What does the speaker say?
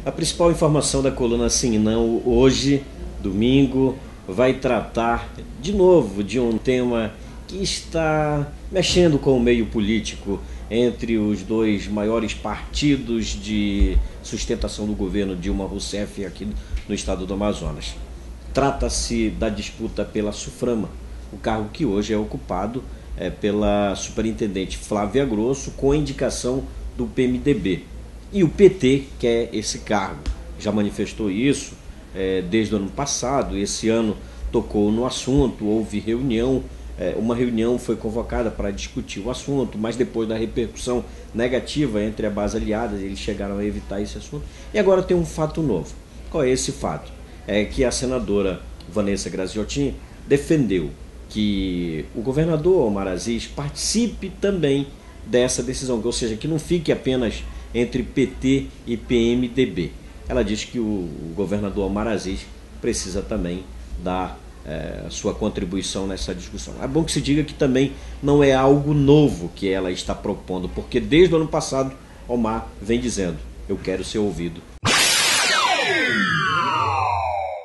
A principal informação da coluna Sim Não hoje, domingo, vai tratar de novo de um tema que está mexendo com o meio político entre os dois maiores partidos de sustentação do governo Dilma Rousseff aqui no estado do Amazonas. Trata-se da disputa pela SUFRAMA, o cargo que hoje é ocupado pela superintendente Flávia Grosso, com indicação do PMDB. E o PT quer esse cargo, já manifestou isso desde o ano passado. Esse ano tocou no assunto, houve reunião, uma reunião foi convocada para discutir o assunto, mas depois da repercussão negativa entre a base aliada, eles chegaram a evitar esse assunto. E agora tem um fato novo. Qual é esse fato? É que a senadora Vanessa Graziotin defendeu que o governador Omar Aziz participe também dessa decisão, ou seja, que não fique apenas entre PT e PMDB. Ela diz que o governador Omar Aziz precisa também dar sua contribuição nessa discussão. É bom que se diga que também não é algo novo que ela está propondo, porque desde o ano passado Omar vem dizendo: eu quero ser ouvido